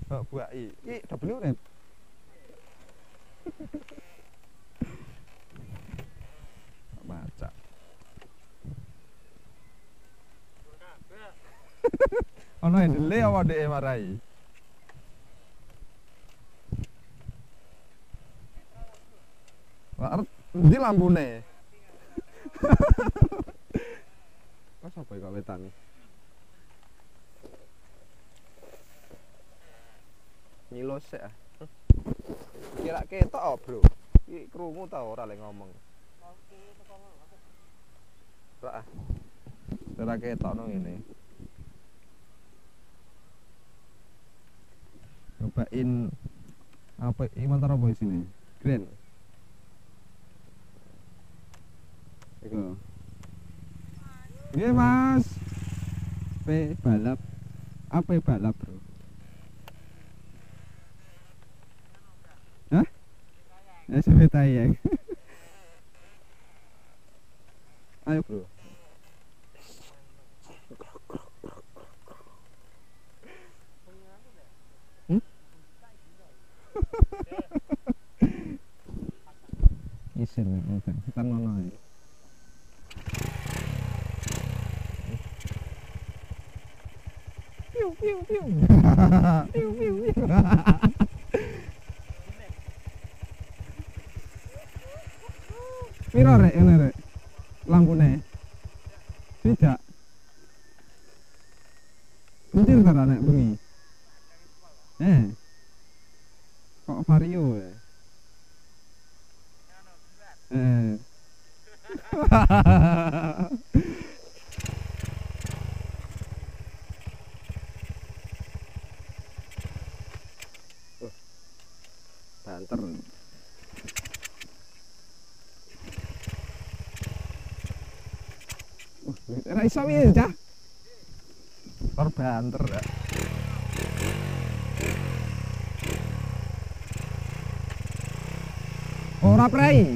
Oh, buai. Iki double urip. Baca. Ono ndele apa dhek marai? Lah endi lampune? Mas apa kok wetan? Nyilos sik ah. Kira ketok oh, Bro. Iki krungu ta ora lek ngomong. Ora ah. Ora ketok no ngene. Cobain apa ini motor apa sini? Grand. Iku. Nggih, Mas. Balap. Apa balap, Bro? Hah? SMP tayang. Ayo, Bro. Isir ngoten. Kita ngono ae. Piu piu piu. Piu piu piu. Piro rek ngene rek? Lampune. Tidak. Penting ta nek bengi. Kok vario ya? Banter. Ora iso piye, Cah? Tor banter ya. Ora prei.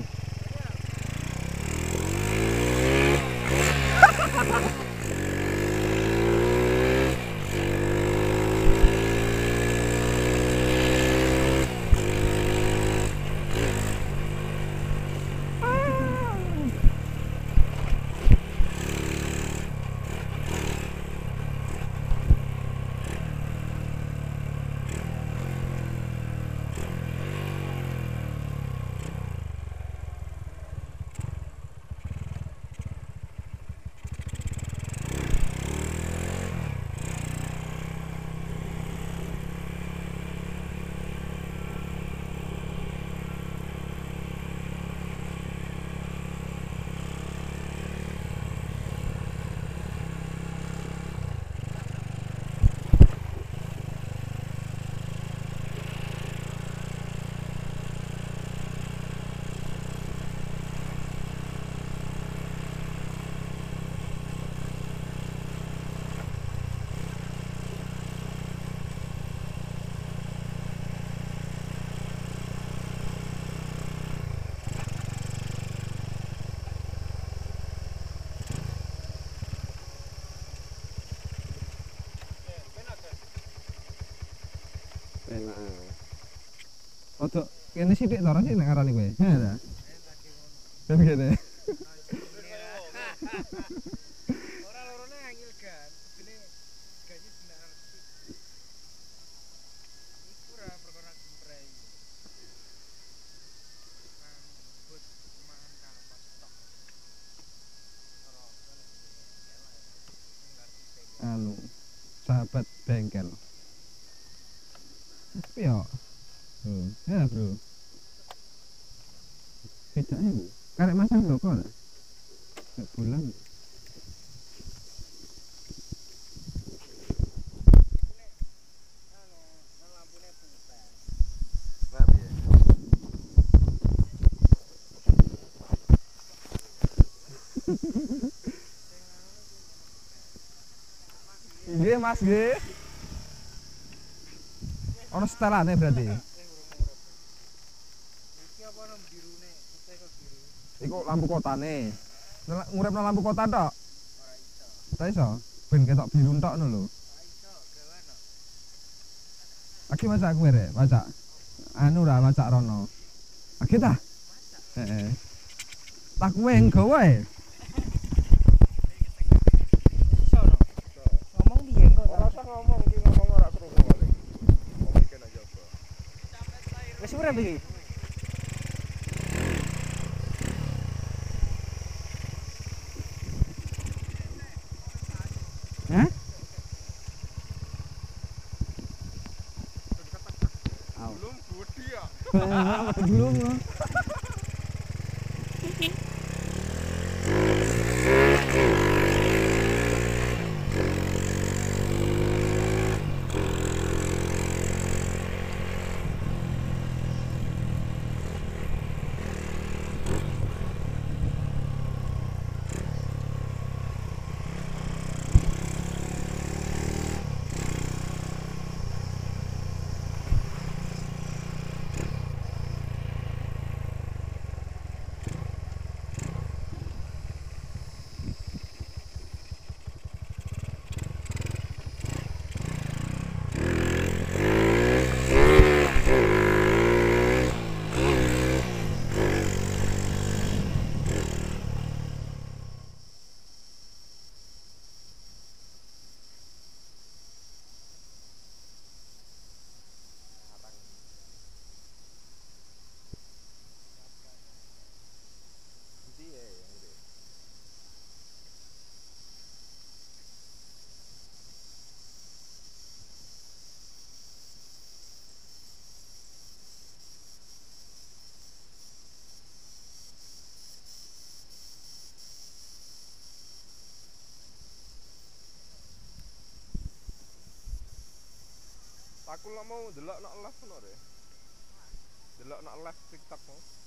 Enak. Ojo kene sithik to ora sih nek ngarani kowe. Ya ta. Kan kene. Ora lorone angel gan, jene gaji benar. Iku ora perkara gempreng. Rambut mangan kampas tok. Anu, sahabat bengkel. Iya. Ya, Bro. Bedanya Bu. Karek masang loko lah. Kayak bulan. Lampune putih. Nah, piye? Nggih, Mas, nggih. Ono setelane berarti. Iki apa nang birune, putih kok biru. Iku lampu kotane. Nguripno lampu kota tok. Ora iso. Ta iso? Ben ketok biru tok ngono lho. Ora iso, gawe no. Aki macak kowe rek, macak. Anu ra macak rono. Aki ta? Heeh. Tak kowe nggawa ae. Sono. Ngomong piye kok? Ora usah ngomong, iki ngomong ora krungu paling. Ngomong iki nek jogo. Wis urip iki. Hah? Belum budi ya. Belum. Endi ya yang ngene. Aku lak mau delok nak live ngono re. Delok nak live TikTok mau.